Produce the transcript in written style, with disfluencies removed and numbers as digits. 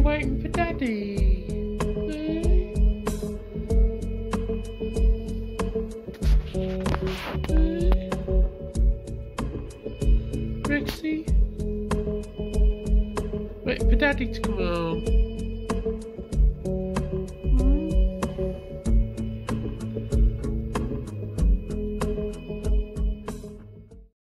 waiting for Daddy? Rexy? Waiting for Daddy to come home.